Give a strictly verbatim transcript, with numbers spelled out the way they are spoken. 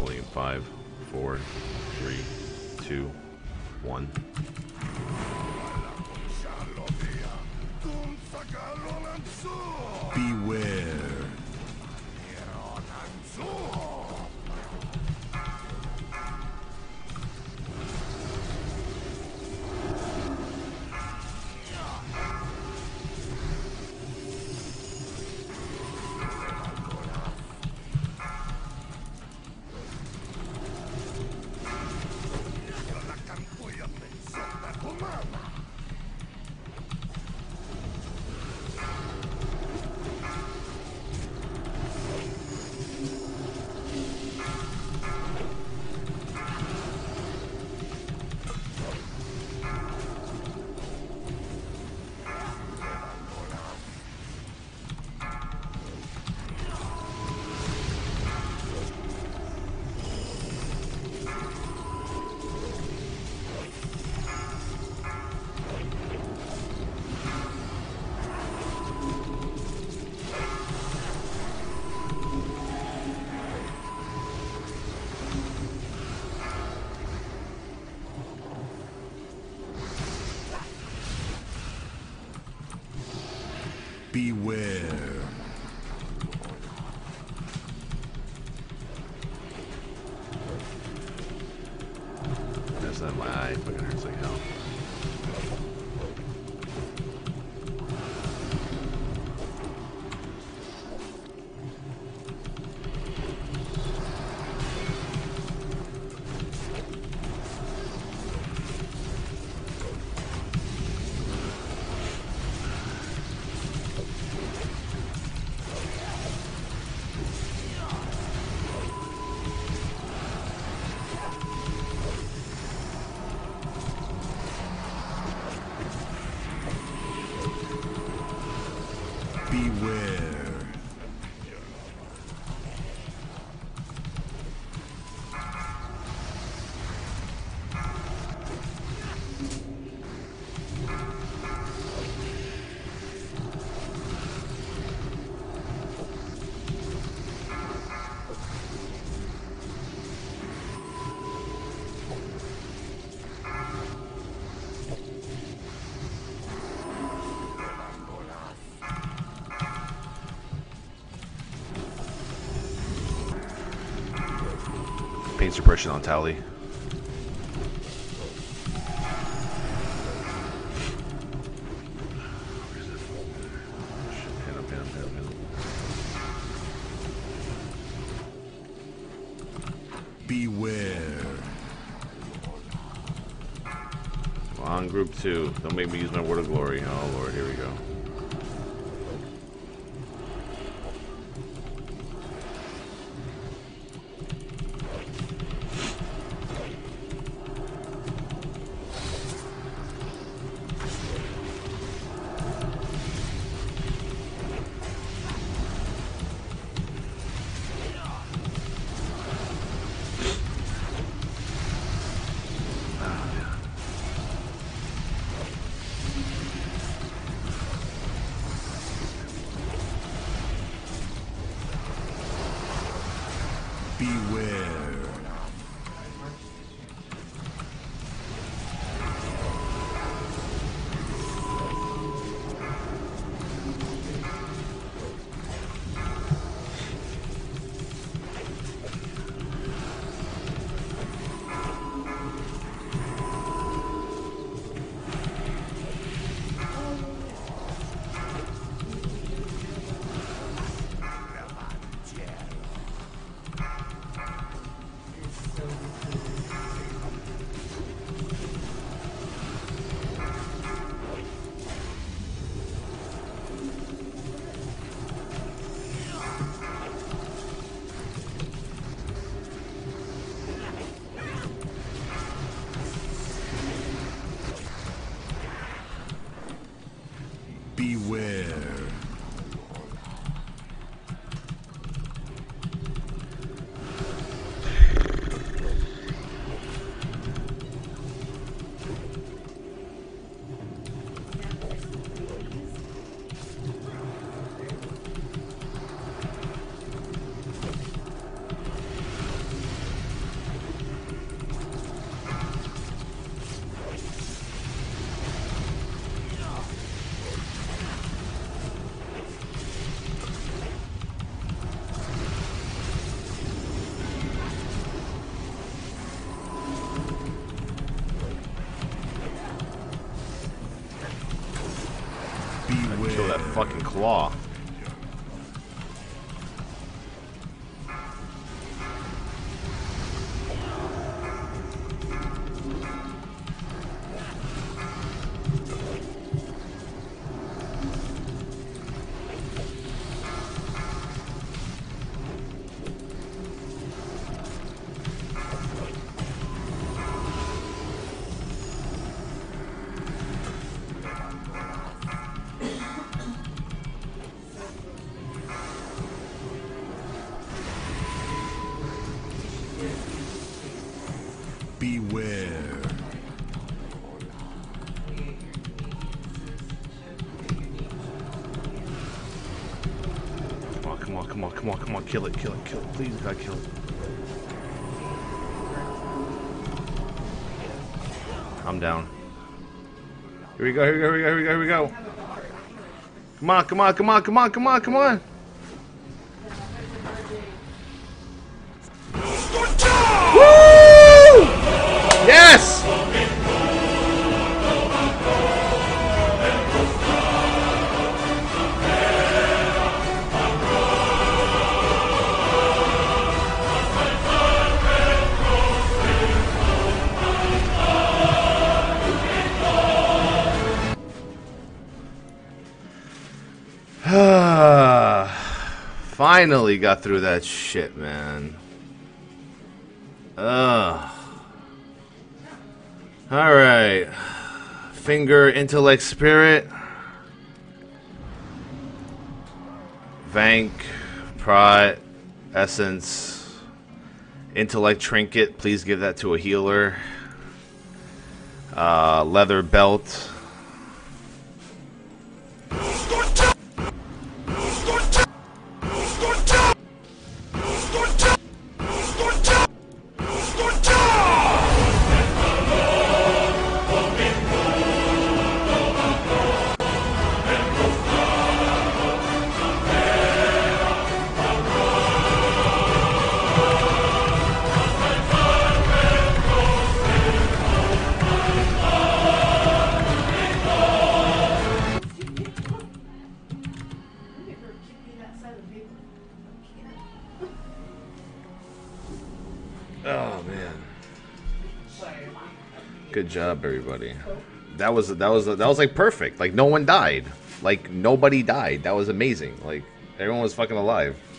Pulling in five, four, three, two, one. Beware. Beware. That's not my eye. Fucking hurts like hell. Beware. Pain suppression on Tally. Pin him, pin him, pin him, pin him. Beware. On group two. Don't make me use my word of glory. Oh Lord, here we go. Beware. fucking claw. Beware. Come on, come on, come on, come on, come on, kill it, kill it, kill it. Please, God, kill it. I'm down. Here we go, here we go, here we go, here we go, here we go. Come on, come on, come on, come on, come on, come on. Woo! Yes! Finally got through that shit, man. Ugh. Alright. Finger, intellect, spirit. Vank, pride, essence. Intellect, trinket. Please give that to a healer. Uh, leather belt. Oh man. Good job, everybody. That was that was that was like perfect. Like no one died. Like nobody died. That was amazing. Like everyone was fucking alive.